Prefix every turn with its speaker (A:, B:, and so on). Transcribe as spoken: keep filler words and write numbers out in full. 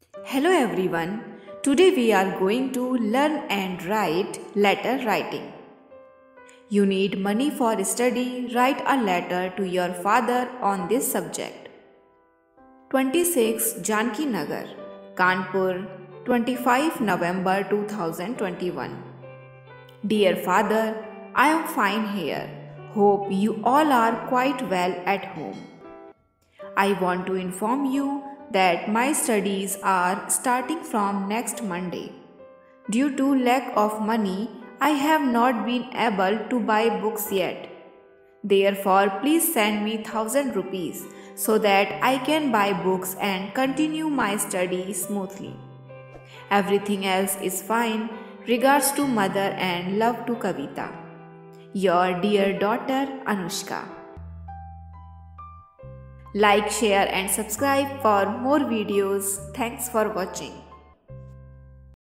A: Hello everyone. Today we are going to learn and write letter writing. You need money for study. Write a letter to your father on this subject. twenty-six Janki Nagar, Kanpur, twenty-fifth November two thousand twenty-one. Dear father, I am fine here. Hope you all are quite well at home. I want to inform you that my studies are starting from next Monday. Due to lack of money, I have not been able to buy books yet. Therefore, please send me one thousand rupees so that I can buy books and continue my study smoothly. Everything else is fine. Regards to mother and love to Kavita. Your dear daughter Anushka. Like, share and subscribe for more videos. Thanks for watching.